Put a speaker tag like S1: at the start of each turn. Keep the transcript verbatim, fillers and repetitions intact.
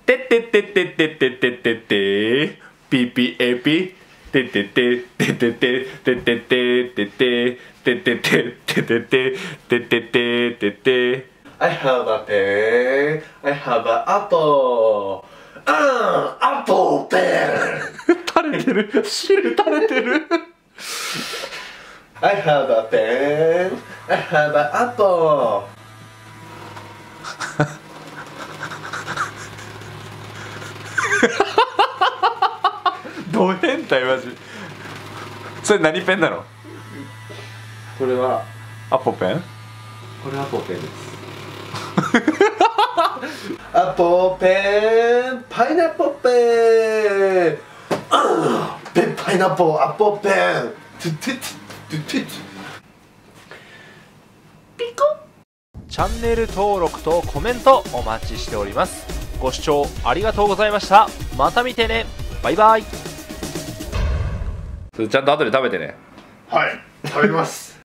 S1: てってってってってってってってってピピエピてってってってってってってってってってってててててててててててて
S2: I have a pen. I have an apple. あー、アップルペン。
S1: 垂れてる、汁垂れてる。
S2: I have a pen. I have an apple.
S1: どう変態マジ。それ何ペンなの？
S2: これは
S1: アポペン？
S2: これアポペンです。アポペン、パイナップルペン。あー、ペンパイナップルアポペン。トゥトゥトゥトゥトゥ。ピコ。
S3: チャンネル登録とコメントお待ちしております。ご視聴ありがとうございました。また見てね。バイバイ。
S1: それちゃんと後で食べてね。
S2: はい、食べます。